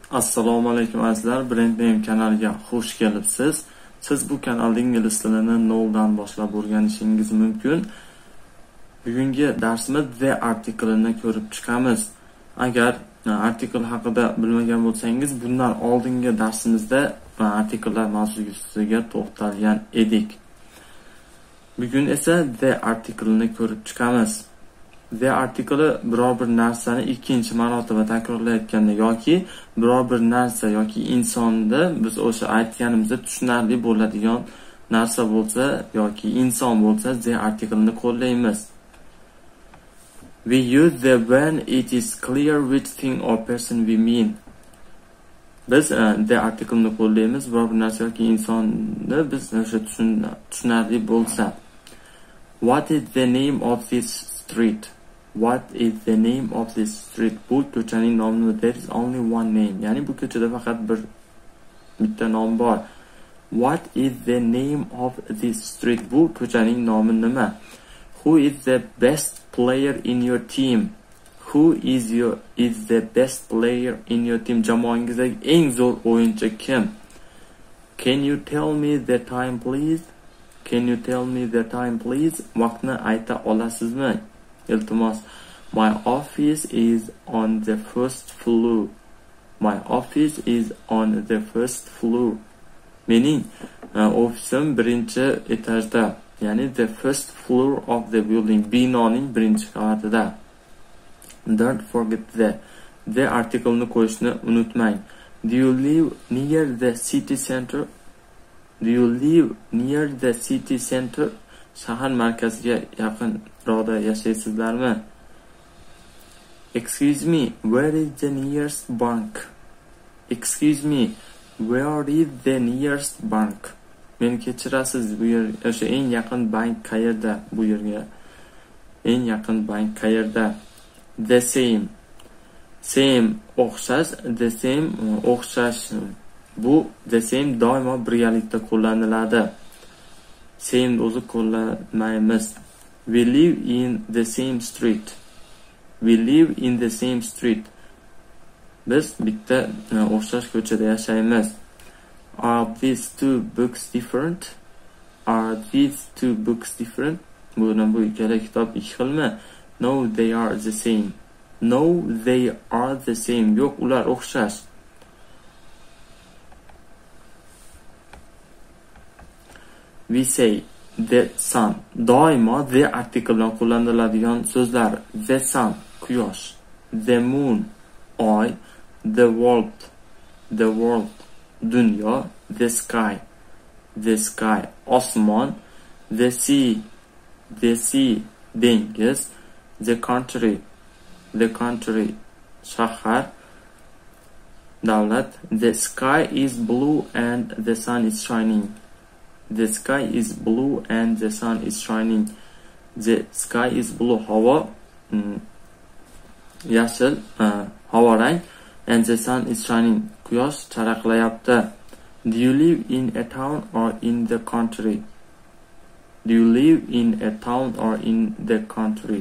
Assalomu alaykum azizlar, Brand Name kanaliga xush kelibsiz. Siz bu kanalda ingliz tilini noldan boshlab o'rganishingiz mumkin. Bugungi darsimiz the article-ni ko'rib chiqamiz. Agar article haqida bilmagan bo'lsangiz, bundan oldingi darsimizda artiklar mavzusiga to'xtalgan edik. Bugun esa the article-ni ko'rib chiqamiz. The article biror bir narsani ikkinchi marotaba takrorlayotganda yoki biror bir narsa yoki insonni biz o'sha aytganimizda tushunarli bo'ladigan narsa bo'lsa yoki inson bo'lsa the article-ni qo'llaymiz. We use the when it is clear which thing or person we mean. Biz the article-ni qo'llaymiz biror bir narsa yoki insonni biz o'sha tushunarli bo'lsa. What is the name of this street? What is the name of this street? Bu ko'chaning nomi. There is only one name. Ya'ni bu ko'chada faqat bitta nom bor. What is the name of this street? Bu ko'chaning nomi nima? Who is the best player in your team? Who is the best player in your team? Jamoangizdagi eng zo'r o'yinchi kim? Can you tell me the time please? Can you tell me the time please? Vaqtni ayta olasizmi? Iltimos. My office is on the first floor. My office is on the first floor. Meaning ofisim birinchi etajda. Ya'ni the first floor of the building. Binoning birinchi qavatida. Don't forget the article-ni qo'yishni unutmang. Do you live near the city center? Do you live near the city center? Shahar markaziga yaqinroqda yashaysizlarmi? Excuse me, where is the nearest bank? Excuse me, where is the nearest bank? Meni kechirasiz, bu yer o'sha eng yaqin bank qayerda? Bu yerga eng yaqin bank qayerda? The same. Same o'xshash, the same o'xshash. Bu the same doimo birgalikda qo'llaniladi. Same o'zi qo'llanmaymiz. We live in the same street. We live in the same street. Biz bitta o'xshash ko'chada yashaymiz. Are these two books different? Are these two books different? Bu ikkala kitob ikki xilmi? No, they are the same. No, they are the same. Yo'q, ular o'xshash. We say the sun. Doimo the article bilan qo'llaniladigan so'zlar. The sun, quyosh. The moon, oy. The world, dunyo. The sky, osmon. The sea, dengiz. The country, shahar, davlat. The sky is blue and the sun is shining. The sky is blue and the sun is shining. The sky is blue, havo yashil, havo rang, and the sun is shining, quyosh charaqlayapti. Do you live in a town or in the country? Do you live in a town or in the country?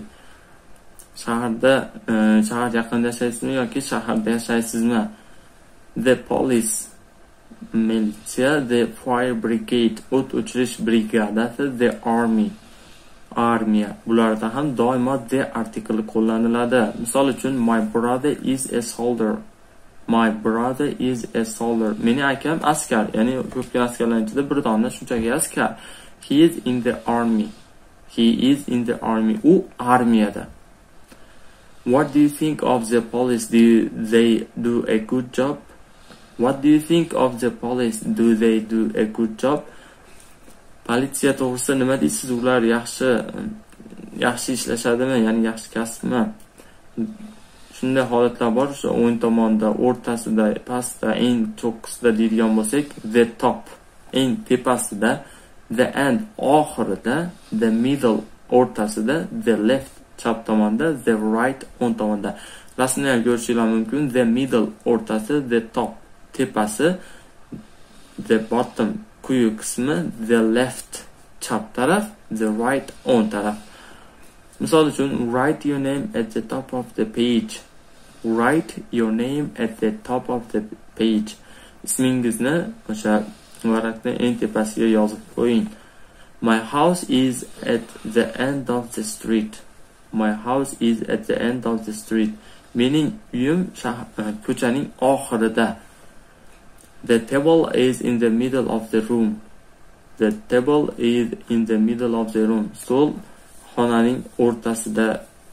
Shahar yaqinida yashaysizmi yoki shaharda yashaysizmi? The police, militsiya. The fire brigade, o't o'chirish brigadasi. The army, armiya. Bularda ham doimo the article qo'llaniladi. Misol uchun, my brother is a soldier. My brother is a soldier. Meni akam askar, ya'ni ko'pgina askarlar ichida bir dona shunchaki askar. He is in the army. He is in the army. U armiyada. What do you think of the police? Do they do a good job? What do you think of the police? Do they do a good job? Politsiya to'g'risida nima deysiz? Ular yaxshi ishlashadimi? Ya'ni yaxshi kasbmi? Shunday holatlar bor. O'sha o'ng tomonda, o'rtasida, pastda, eng cho'qqisida deydigan bo'lsak, the top, eng tepasida, the end, oxirida, the middle, o'rtasida, the left, chap tomonda, the right, o'ng tomonda. Rasmni ko'rishingiz mumkin. The middle, o'rtasi, the top, tepasi, the bottom, quyi qismi, the left, chap taraf, the right, o'ng taraf. Misol uchun, write your name at the top of the page. write your name at the top of the page. Ismingizni o'sha varaqning eng tepasiga yozib qo'ying. My house is at the end of the street. My house is at the end of the street. Mening uyim ko'chaning oxirida. The table is in the middle of the room. The table is in the middle of the room. Stol xonaning o'rtasida.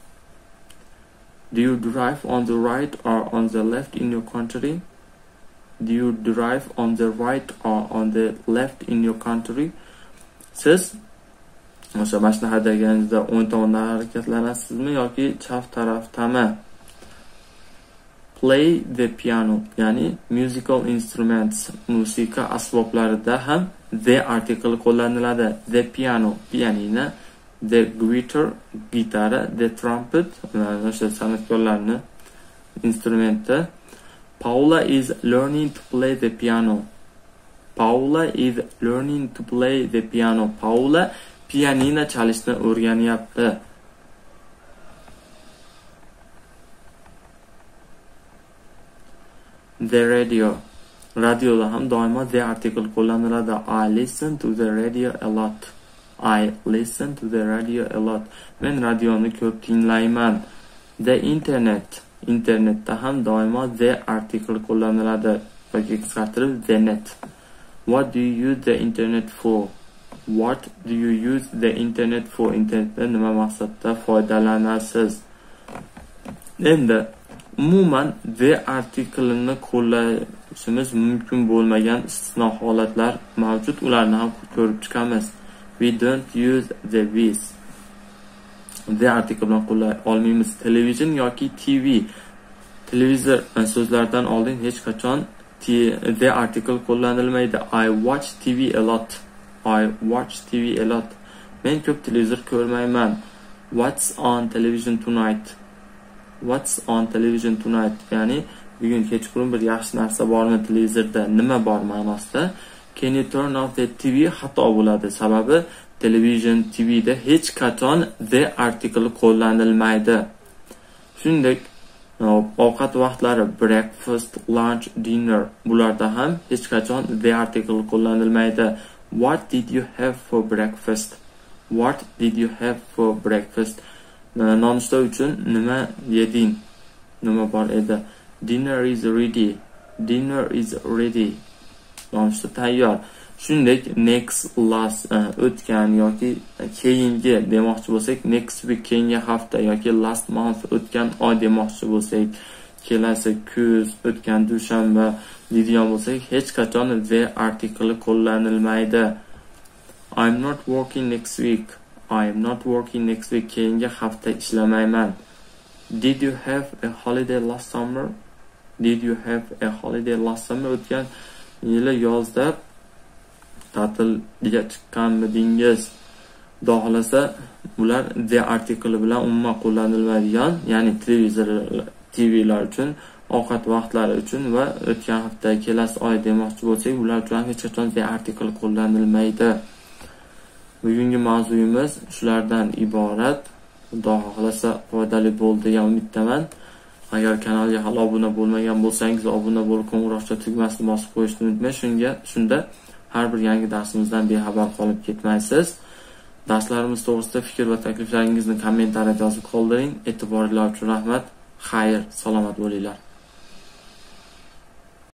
Do you drive on the right or on the left in your country? Do you drive on the right or on the left in your country? Siz o'sha mashina haydaganingizda o'ng tomondan harakatlanasizmi yoki chap tarafdami? Play the piano, ya'ni musical instruments, musiqa asboblarida ham the article qo'llaniladi. The piano, pianino, the guitar, gitara, the trumpet, o'sha san'atkorlarning instrumenti. Paula is learning to play the piano. Paula is learning to play the piano. Paula pianino chalishni o'rganyapti. The radio. Radioda ham doimo the article qo'llaniladi. I listen to the radio a lot. I listen to the radio a lot. Men radioni ko'p tinglayman. The internet. Internetda ham doimo the article qo'llaniladi. Yoki qisqartirib the net. What do you use the internet for? What do you use the internet for? Internetdan nima maqsadda foydalanasiz? Endi umuman the article-ni qo'llashimiz mumkin bo'lmagan istisno holatlar mavjud. Ularni ham ko'rib chiqamiz. We don't use the this. The article bilan qo'llay olmaymiz. Television yoki TV. Televizor so'zlardan oldin hech qachon the article qo'llanilmaydi. I watch TV a lot. I watch TV a lot. Men ko'p televizor ko'rmayman. What's on television tonight? What's on television tonight? Ya'ni bugun kechqurun bir yaxshi narsa bormi televizorda? Nima bor ma'nosida? Can you turn off the TV? Xato bo'ladi. Sababi television TV da hech qachon the article qo'llanilmaydi. Shuningdek, ovqat vaqtlari breakfast, lunch, dinner bularda ham hech qachon the article qo'llanilmaydi. What did you have for breakfast? What did you have for breakfast? Nonushta uchun nima yeding? Nima bor edi? Dinner is ready. Dinner is ready. Nonushta tayyor. Shuningdek, next, last, o'tgan yoki keyingi demoqchi bo'lsak, next week keyingi hafta yoki last month o'tgan oy demoqchi bo'lsak, kelasi kuz, o'tgan dushanba deydigan bo'lsak, hech qachon the article qo'llanilmaydi. I'm not working next week. I'm not working next week. Keyingi hafta ishlamayman. Did you have a holiday last summer? Did you have a holiday last summer? O'tgan yili yozda ta'tilga chiqqanmidingiz? Xohlasa bular the article bilan umuman qo'llanilmaydigan, ya'ni TV'lar uchun, ovqat vaqtlari uchun va o'tgan hafta, kelasi oy demoqchi bo'lsak, ular uchun hech qachon the article qo'llanilmaydi. Bugungi mavzuyimiz shulardan iborat. Xudo xohlasa foydali bo'ldi degan umiddaman. Agar kanalga hali obuna bo'lmagan bo'lsangiz, obuna bo'lib, qo'ng'iroqcha tugmasini bosib qo'yishni unutmang. Shunda har bir yangi darsimizdan bexabar qolib ketmaysiz. Darslarimiz to'g'risida fikr va takliflaringizni kommentariyada yozib qoldiring. E'tiboringlar uchun rahmat. Xayr, salomat bo'linglar.